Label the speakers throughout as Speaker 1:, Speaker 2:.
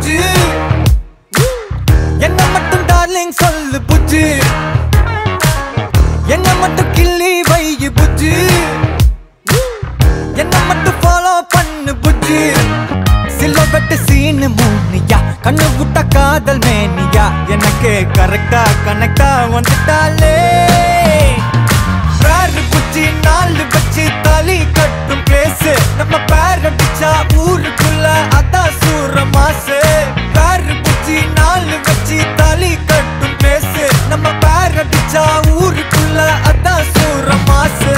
Speaker 1: புஜ்ஜி என்ன மட்டும் டார்லிங் சொல்லு புஜ்ஜி என்ன மட்டும் கிள்ளி வை புஜ்ஜி என்ன மட்டும் ஃபாலோ பண்ணு புஜ்ஜி சிலோபெட்டு சீனு மூனியா கண்ணு விட்ட காதல் மேனியா எனக்கு கரெக்டா கனெக்டா வந்துட்டாலே பேரு புஜ்ஜி நாலு வச்சு தாலி கட்டும் பிளேஸ் நம்ம பேர் அடிச்சா ஊருக்குள்ள அதான் சூர மாசு பேரு புஜ்ஜி நாலு வச்சு தாலி கட்டும் பிளேஸ் நம்ம பேர் அடிச்சா ஊருக்குள்ள அதான் சூர மாசு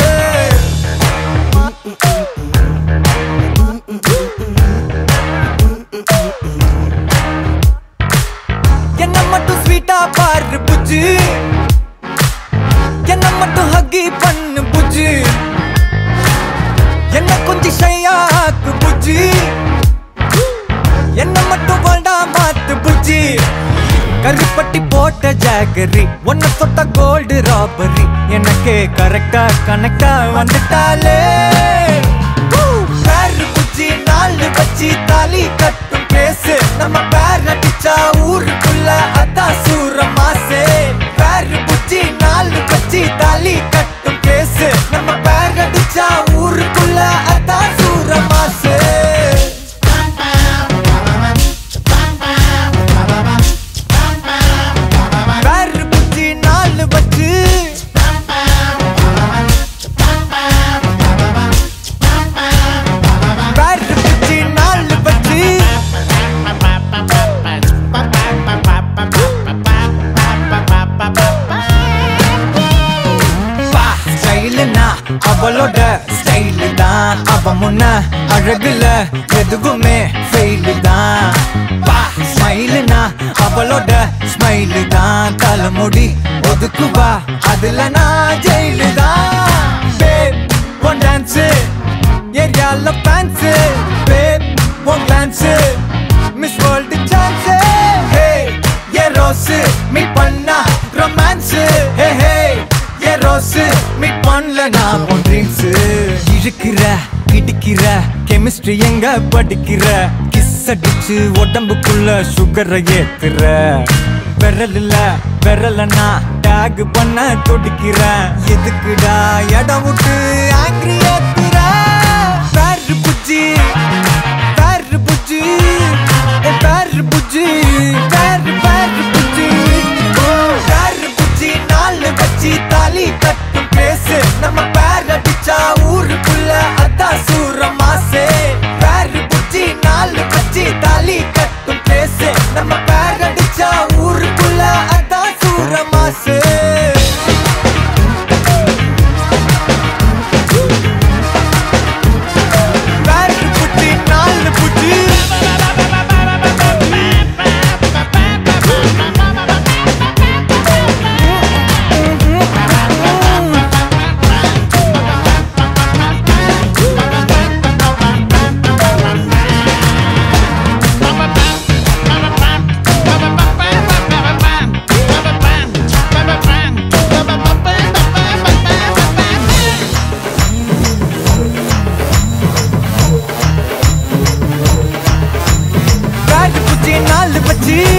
Speaker 1: என்ன மட்டும் ஸ்வீட்டா பாரு புஜ்ஜி என்ன மட்டும் ஹக்கி பண்ணு புஜ்ஜி என்ன கொஞ்சம் ஷையாக்கு புஜ்ஜி என்ன மட்டும் வேண்டா மாத்து புஜ்ஜி கருப்பட்டி போட்ட ஜாகரி ஒன்ன தொட்ட கோல்டு ராபரி எனக்கு கரெக்டா கனெக்டா வந்துட்டாலே பேரு புஜ்ஜி நாலு வச்சு தாலி கட்டும் பேசு நம்ம பேர் அடிச்சா ஊருக்குள்ள அதான் சூர மாசே பேரு புஜ்ஜி நாலு வச்சு தாலி கட்டும் பேசு நம்ம பேர் அடிச்சா ஊருக்குள்ள அதான் சூர மாசே பேரு புஜ்ஜி நாலு வச்சு பேரு புஜ்ஜி நாலு வச்சு அவளோட ஸ்டைலு தான் அவ முன்ன அழகுல எதுவுமே ஃபெயிலு தான் ஸ்மைலுனா அவளோட ஸ்மைலு தான் தலைமுடி ஒதுக்குவா அதுல நான் ஜெயிலு தான் பேப் ஒன் டான்ஸு ஏரியால fans babe one glance miss world chance hey a rose meet பண்ணா romance hey hey a rose meet பண்ணல நான் உன் ட்ரீம்ஸு இழுக்கிற இடிக்கிற கெமிஸ்ட்ரி எங்க படிக்கிற கிஸ் அடிச்சு உடம்புக்குள்ள சுகரை ஏத்துற விரலனா டேக் பண்ண துடிக்கிற எதுக்குடா இடம் விட்டு ஆங்கிரி ஏத்துற பேரு புஜ்ஜி பேரு புஜ்ஜி பேரு புஜ்ஜி பேரு பேரு புஜ்ஜி பேரு புஜ்ஜி நாலு வச்சு தாலி கட்டும் பேசு நம்ம பேர் அடிச்சா ஊருக்குள்ள அதான் சூர மாசே பேரு புஜ்ஜி நாலு வச்சு தாலி கட்டும் பேசு நம்ம பேர் அடிச்சா ஊருக்குள்ள அதான் சூர மாசே பேரு புஜ்ஜி நாலு புஜ்ஜி நாலு பச்சி